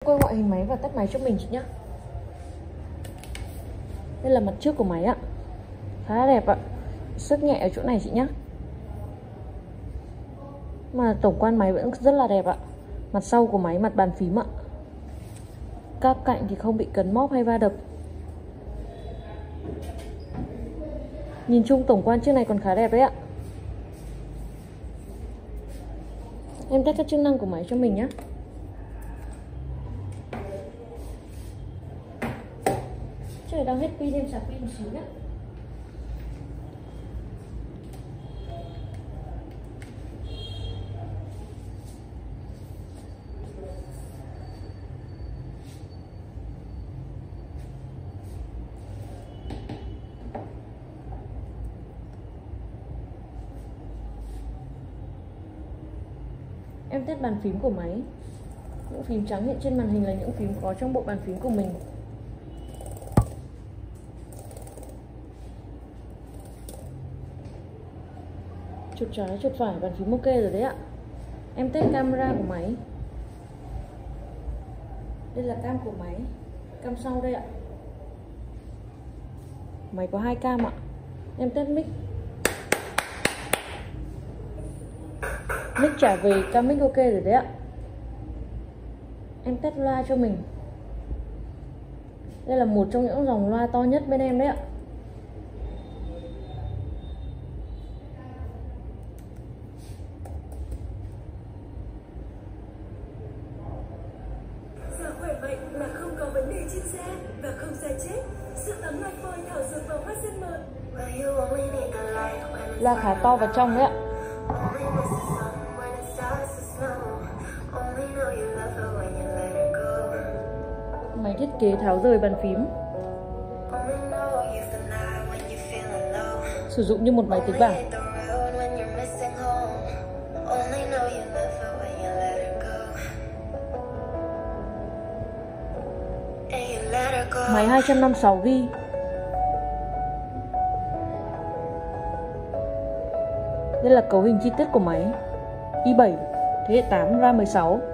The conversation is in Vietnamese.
quay ngoại hình máy và tắt máy cho mình chị nhé. Đây là mặt trước của máy ạ. Khá là đẹp ạ. Xước nhẹ ở chỗ này chị nhé. Mà tổng quan máy vẫn rất là đẹp ạ. Mặt sau của máy, mặt bàn phím ạ. Các cạnh thì không bị cấn móp hay va đập. Nhìn chung tổng quan chiếc này còn khá đẹp đấy ạ. Em test các chức năng của máy cho mình nhé. Chiếc này đang hết pin, em sạc pin một xíu nhé. Em test bàn phím của máy. Những phím trắng hiện trên màn hình là những phím có trong bộ bàn phím của mình. Chuột trái, chuột phải, bàn phím ok rồi đấy ạ. Em test camera của máy. Đây là cam của máy. Cam sau đây ạ. Máy có 2 cam ạ. Em test mic. Mic trả về, cam mic ok rồi đấy ạ. Em test loa cho mình. Đây là một trong những dòng loa to nhất bên em đấy ạ. Giờ khỏe mạnh là không có vấn đề trên da và không da chết. Sự ấm iPhone thảo dược vào hoa sen mượt. Loa khá to và trong đấy ạ. Máy thiết kế tháo rời bàn phím. Sử dụng như một máy tính bảng. Máy 256GB. Đây là cấu hình chi tiết của máy. i7 thế hệ 8 RAM 16.